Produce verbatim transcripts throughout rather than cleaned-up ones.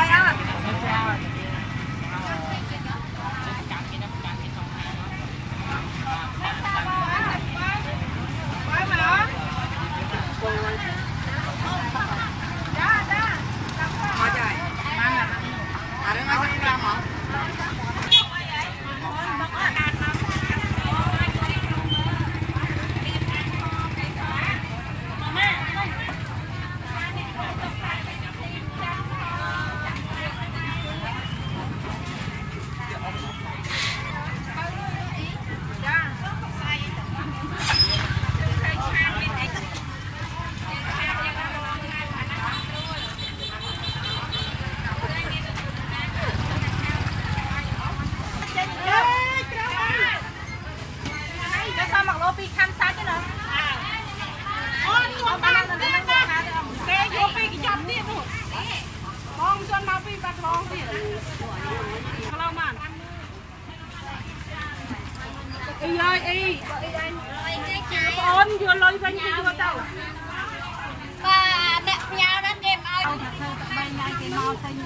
Y ơi y con vừa lôi vinh thì vừa đâu bà đẹp nhau đó em ơi bên này thì nó xinh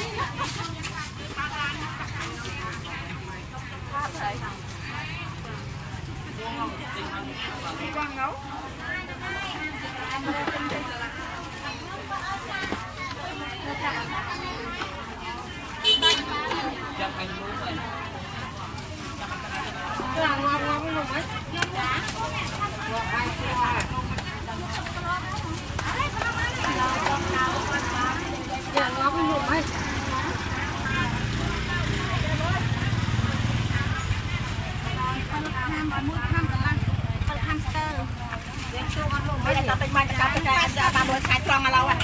quăng nấu ngon ngon ngon luôn ấy. Dạ ngon luôn ấy. Bây giờ tao tính mang tao tính ra ra ba mươi khai tròn mà lâu à.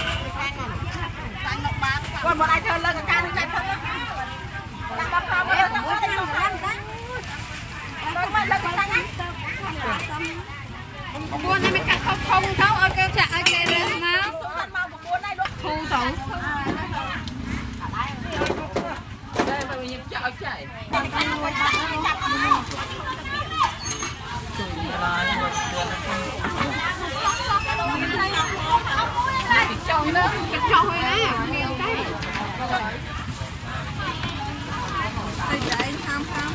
Còn một ai chơi lên cái ca nó chạy không á. Tao tao mới tao mới tính luôn ăn đó. Tao mới lên cái ca nhá. Buôn này mình cắt không không thấu ở cái chợ ở cái này máu. Thu tủ. Đây mà mình chợ chạy. Chồng đó, cái chồng này á, nhiều cái. Đây vậy tham tham.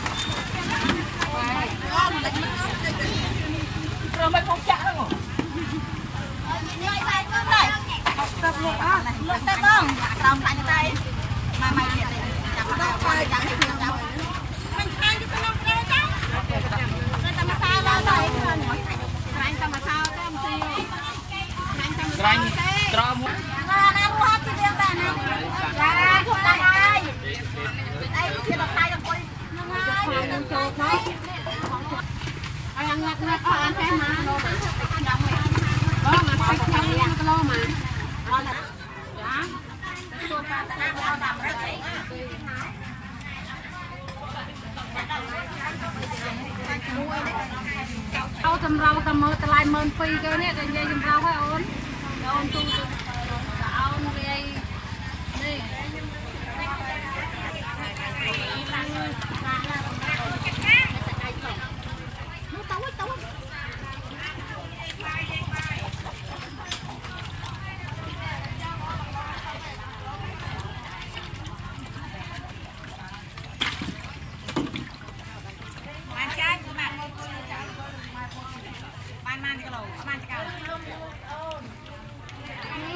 Rồi mày không trả đâu. Tập luôn á, luôn tay không? Làm lại tay. Mà mày thiệt đi. Chặt nó coi chẳng hiểu đâu. Mình ăn cho nó nó cháu. Rồi tao mà sao lên rồi. Anh tao mà sao cái ông siêu. Ranh trom là nam hoa thì riêng bạn này là thuộc là ai đây thì là sai trong coi ai đang chơi thôi ai ăn ngắt ngắt ăn cái mà đó mà phải chơi ăn cái lo mà đó tôi ta ta đang lo làm đấyเอาทำเราทำมือตะไลเมินปีกันเนี่ยจะยังทำเราให้โอนโอนตู้จะเอาเรียนี่ม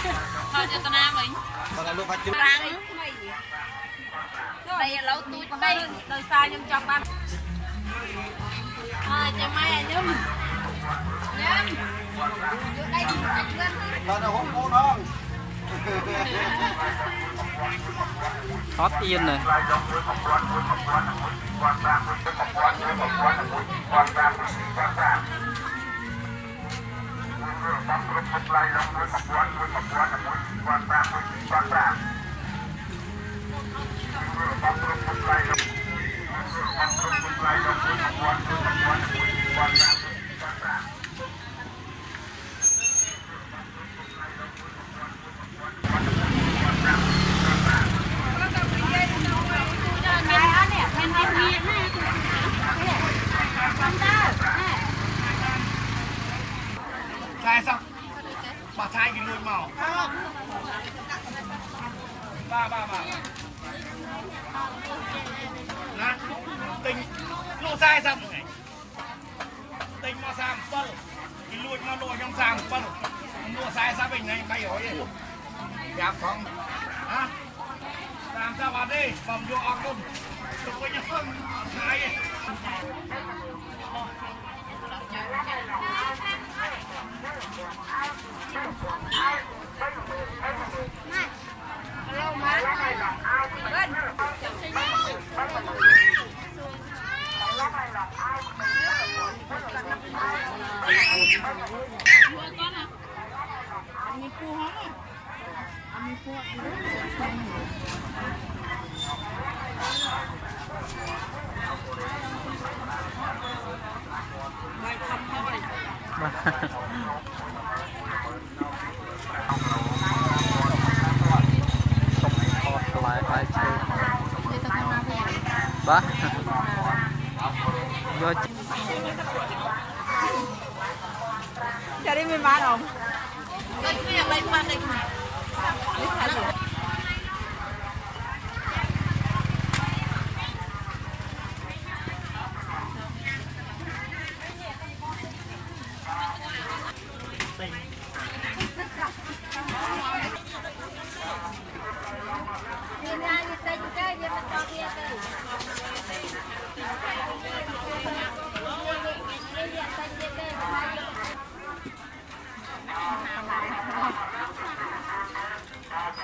Thôi cho tao nam mình. Tao là lúc phát chụp. Đây là lâu tôi đây đời xa nhưng cho ăn. Thôi cho mai nhum. Nhum. Vô đây anh lên. Tao là hút cô đó. Hot yên này. Sai sao? Bà thay cái luôn màu. Ba ba ba. Nè, tình lô sai sao này? Tình mà sam phân, cái luôn mà lô trong sam phân, lô sai sao bình này bay hỏi đi. Dám không? Hả? Làm sao vào đi, bầm vô ọc luôn. Đừng có nhớ phân, sai. Hello má. Bên. Ba. Vô cho đi mình bán không? Đây kia đây qua đây.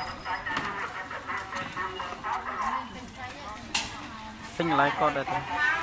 Tính lại con đây thôi.